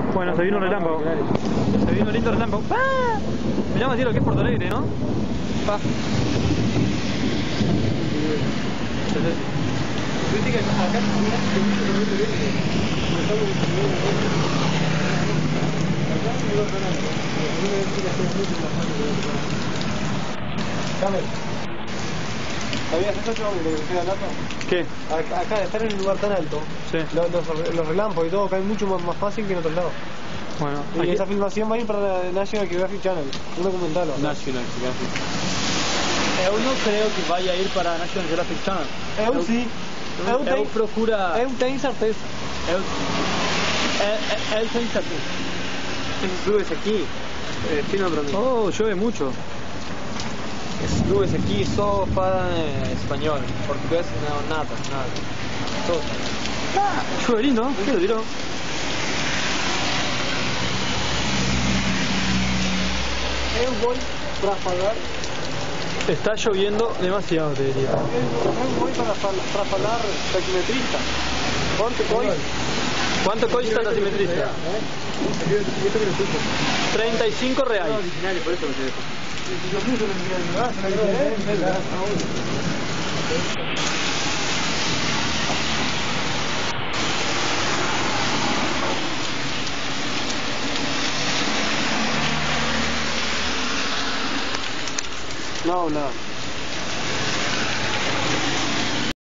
Bueno, se vino un relámpago. Se vino un lindo relámpago. ¡Ah! Me llama lo que es Porto Alegre, ¿no? Pa. ¿Sabías eso, Joe, de lo que estoy hablando? ¿Qué? Acá, de estar en un lugar tan alto, Sí. los relámpagos y todo caen mucho más fácil que en otros lados. Bueno, Y aquí... esa filmación va a ir para la National Geographic Channel, un documental. ¿No? National Geographic. Eu não creio que vai ir para a National Geographic Channel. Eu sim. Eu procura... Eu tenho certeza. Él tem certeza. Esas nubes aquí, filman para mí. Oh, llueve mucho. Essas nuvens aqui só falam espanhol, português não, nada. Todo. Ah, llueve lindo, ¿no? ¿Qué lo tiró? Eu vou para falar. Está lloviendo demasiado, te diría. Eu vou para falar taquimetrista. ¿Cuánto cuesta la simetrista? 35 reales. Por eso lo que dejo. No.